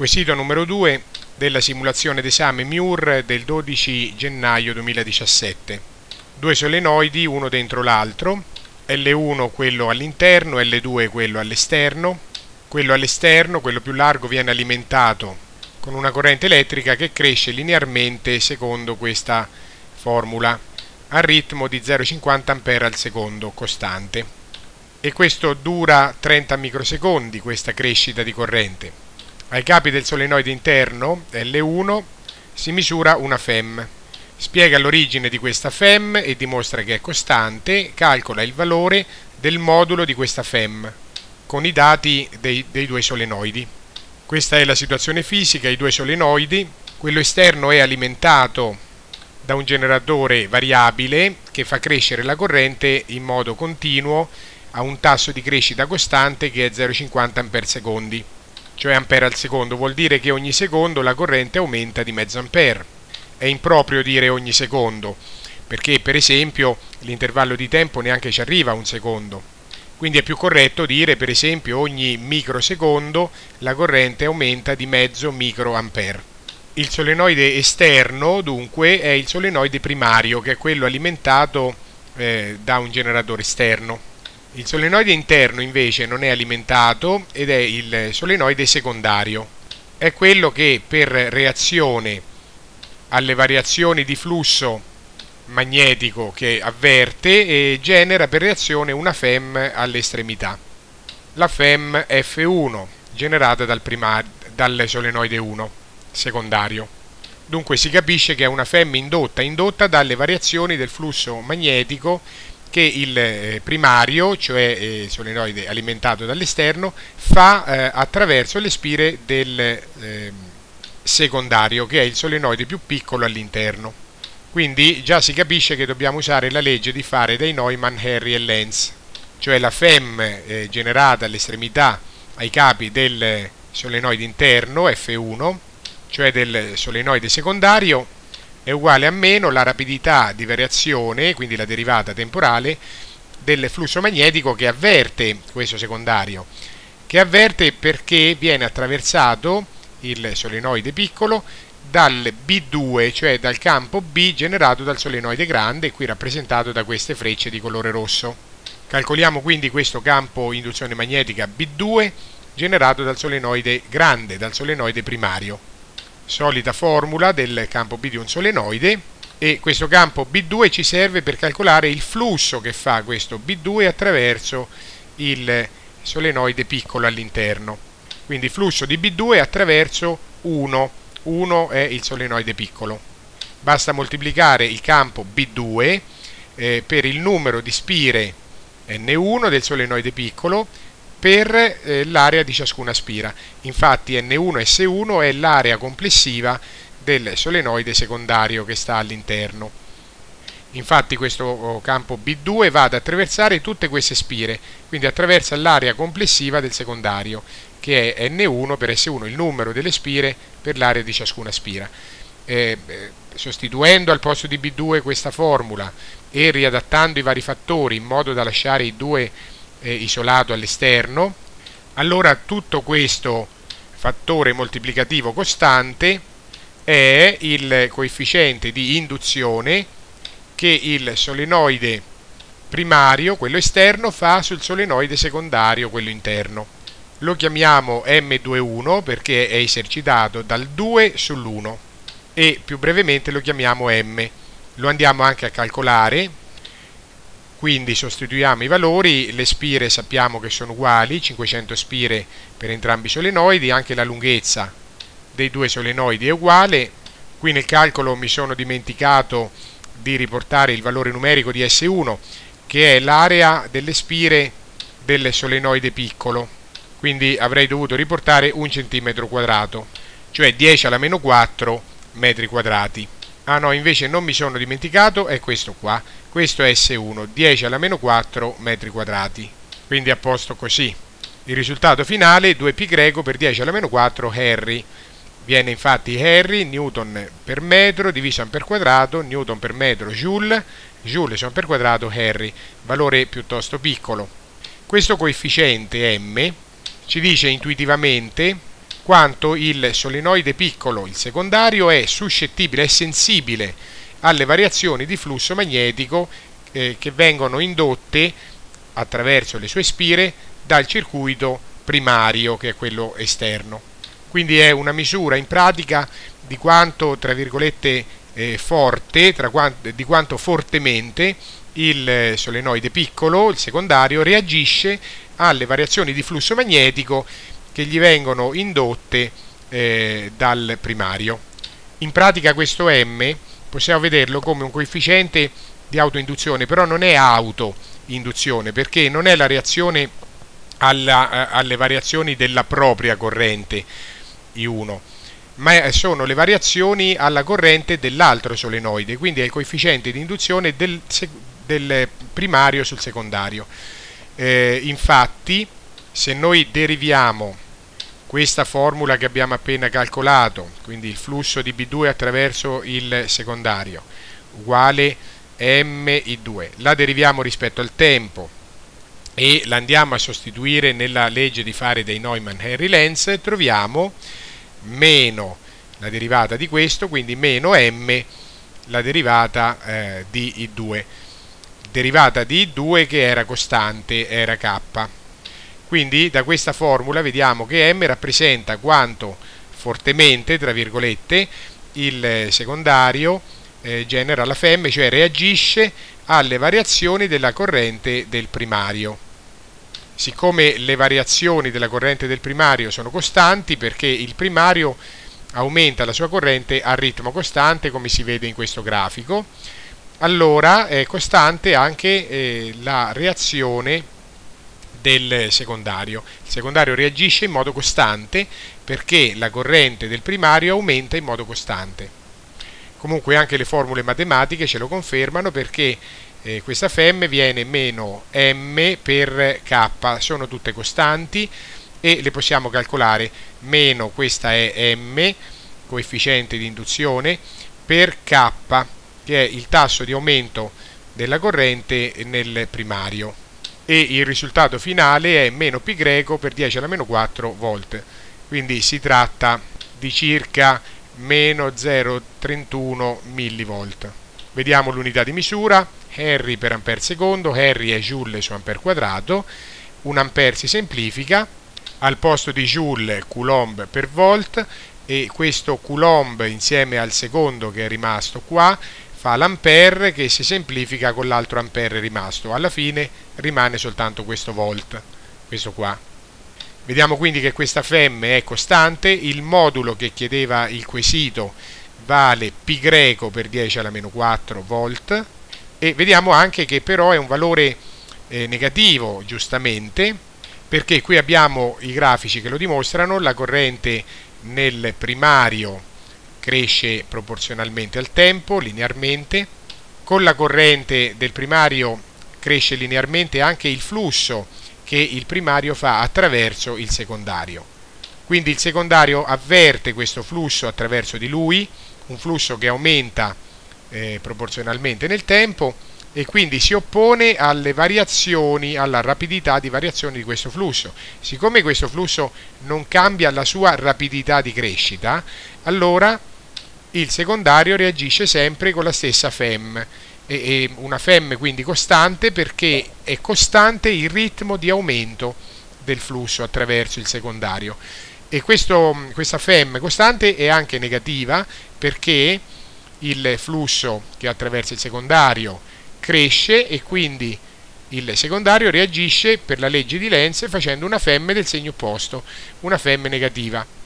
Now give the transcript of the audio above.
Quesito numero 2 della simulazione d'esame MIUR del 12 gennaio 2017. Due solenoidi, uno dentro l'altro, L1 quello all'interno, L2 quello all'esterno. Quello all'esterno, quello più largo, viene alimentato con una corrente elettrica che cresce linearmente secondo questa formula, al ritmo di 0,50 A al secondo costante. E questo dura 30 microsecondi, questa crescita di corrente. Ai capi del solenoide interno, L1, si misura una FEM. Spiega l'origine di questa FEM e dimostra che è costante, calcola il valore del modulo di questa FEM con i dati dei due solenoidi. Questa è la situazione fisica, i due solenoidi. Quello esterno è alimentato da un generatore variabile che fa crescere la corrente in modo continuo a un tasso di crescita costante che è 0,50 A/s. Cioè ampere al secondo, vuol dire che ogni secondo la corrente aumenta di mezzo ampere. È improprio dire ogni secondo, perché per esempio l'intervallo di tempo neanche ci arriva a un secondo. Quindi è più corretto dire per esempio ogni microsecondo la corrente aumenta di mezzo microampere. Il solenoide esterno dunque è il solenoide primario, che è quello alimentato da un generatore esterno. Il solenoide interno invece non è alimentato ed è il solenoide secondario. È quello che per reazione alle variazioni di flusso magnetico che avverte e genera per reazione una FEM all'estremità. La FEM F1 generata dal solenoide 1 secondario. Dunque si capisce che è una FEM indotta dalle variazioni del flusso magnetico che il primario, cioè il solenoide alimentato dall'esterno, fa attraverso le spire del secondario, che è il solenoide più piccolo all'interno. Quindi già si capisce che dobbiamo usare la legge di Faraday-Neumann, Harry e Lenz, cioè la FEM generata all'estremità ai capi del solenoide interno, F1, cioè del solenoide secondario, è uguale a meno la rapidità di variazione, quindi la derivata temporale, del flusso magnetico che avverte questo secondario, che avverte perché viene attraversato il solenoide piccolo dal B2, cioè dal campo B generato dal solenoide grande, qui rappresentato da queste frecce di colore rosso. Calcoliamo quindi questo campo induzione magnetica B2 generato dal solenoide grande, dal solenoide primario. Solita formula del campo B di un solenoide, e questo campo B2 ci serve per calcolare il flusso che fa questo B2 attraverso il solenoide piccolo all'interno. Quindi flusso di B2 attraverso 1 è il solenoide piccolo. Basta moltiplicare il campo B2 per il numero di spire N1 del solenoide piccolo per l'area di ciascuna spira. Infatti N1S1 è l'area complessiva del solenoide secondario che sta all'interno. Infatti questo campo B2 va ad attraversare tutte queste spire, quindi attraversa l'area complessiva del secondario, che è N1 per S1, il numero delle spire per l'area di ciascuna spira. Sostituendo al posto di B2 questa formula e riadattando i vari fattori in modo da lasciare i due isolato all'esterno, allora tutto questo fattore moltiplicativo costante è il coefficiente di induzione che il solenoide primario, quello esterno, fa sul solenoide secondario, quello interno. Lo chiamiamo M21 perché è esercitato dal 2 sull'1 e più brevemente lo chiamiamo M. Lo andiamo anche a calcolare. Quindi sostituiamo i valori, le spire sappiamo che sono uguali, 500 spire per entrambi i solenoidi, anche la lunghezza dei due solenoidi è uguale. Qui nel calcolo mi sono dimenticato di riportare il valore numerico di S1, che è l'area delle spire del solenoide piccolo, quindi avrei dovuto riportare 1 centimetro quadrato, cioè 10 alla meno 4 metri quadrati. Ah no, invece non mi sono dimenticato, è questo qua. Questo è S1, 10 alla meno 4 metri quadrati. Quindi a posto così. Il risultato finale, 2π per 10 alla meno 4 Henry. Viene infatti Henry, Newton per metro, diviso per quadrato, Newton per metro, Joule, Joule sono per quadrato, Henry. Valore piuttosto piccolo. Questo coefficiente M ci dice intuitivamente quanto il solenoide piccolo, il secondario, è suscettibile, è sensibile alle variazioni di flusso magnetico che vengono indotte attraverso le sue spire dal circuito primario, che è quello esterno. Quindi è una misura in pratica di quanto, tra virgolette, forte, di quanto fortemente il solenoide piccolo, il secondario, reagisce alle variazioni di flusso magnetico che gli vengono indotte dal primario. In pratica questo M possiamo vederlo come un coefficiente di autoinduzione, però non è autoinduzione, perché non è la reazione alle variazioni della propria corrente I1, ma sono le variazioni alla corrente dell'altro solenoide, quindi è il coefficiente di induzione del primario sul secondario. Infatti, se noi deriviamo questa formula che abbiamo appena calcolato, quindi il flusso di B2 attraverso il secondario uguale MI2, la deriviamo rispetto al tempo e la andiamo a sostituire nella legge di Faraday-Neumann-Henry-Lenz, troviamo meno la derivata di questo, quindi meno M la derivata di I2, derivata di I2 che era costante, era K. Quindi da questa formula vediamo che M rappresenta quanto fortemente, tra virgolette, il secondario genera la FM, cioè reagisce alle variazioni della corrente del primario. Siccome le variazioni della corrente del primario sono costanti, perché il primario aumenta la sua corrente a ritmo costante, come si vede in questo grafico, allora è costante anche la reazione del secondario. Il secondario reagisce in modo costante perché la corrente del primario aumenta in modo costante. Comunque anche le formule matematiche ce lo confermano, perché questa FM viene meno M per K, sono tutte costanti e le possiamo calcolare. Meno, questa è M, coefficiente di induzione, per K, che è il tasso di aumento della corrente nel primario. E il risultato finale è meno π greco per 10 alla meno 4 volt. Quindi si tratta di circa meno 0,31 millivolt. Vediamo l'unità di misura: Henry per ampere secondo, Henry è joule su ampere quadrato, un ampere si semplifica, al posto di joule coulomb per volt, e questo coulomb insieme al secondo che è rimasto qua fa l'ampere che si semplifica con l'altro ampere rimasto. Alla fine rimane soltanto questo volt, questo qua. Vediamo quindi che questa FM è costante, il modulo che chiedeva il quesito vale π greco per 10 alla meno 4 volt, e vediamo anche che però è un valore negativo, giustamente, perché qui abbiamo i grafici che lo dimostrano. La corrente nel primario cresce proporzionalmente al tempo, linearmente. Con la corrente del primario cresce linearmente anche il flusso che il primario fa attraverso il secondario. Quindi il secondario avverte questo flusso attraverso di lui, un flusso che aumenta proporzionalmente nel tempo, e quindi si oppone alle variazioni, alla rapidità di variazione di questo flusso. Siccome questo flusso non cambia la sua rapidità di crescita, allora il secondario reagisce sempre con la stessa FM, e una FM quindi costante, perché è costante il ritmo di aumento del flusso attraverso il secondario. E questa FM costante è anche negativa, perché il flusso che attraversa il secondario cresce e quindi il secondario reagisce per la legge di Lenz facendo una FM del segno opposto, una FM negativa.